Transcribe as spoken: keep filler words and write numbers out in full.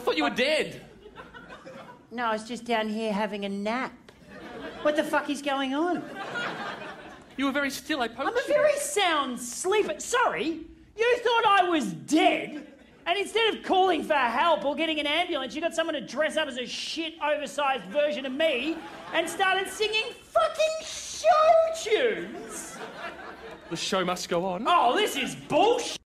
thought you were dead. No, I was just down here having a nap. What the fuck is going on? You were very still, I poked I'm a you. very sound sleeper. Sorry, you thought I was dead, and instead of calling for help or getting an ambulance, you got someone to dress up as a shit, oversized version of me and started singing fucking show tunes. The show must go on. Oh, this is bullshit.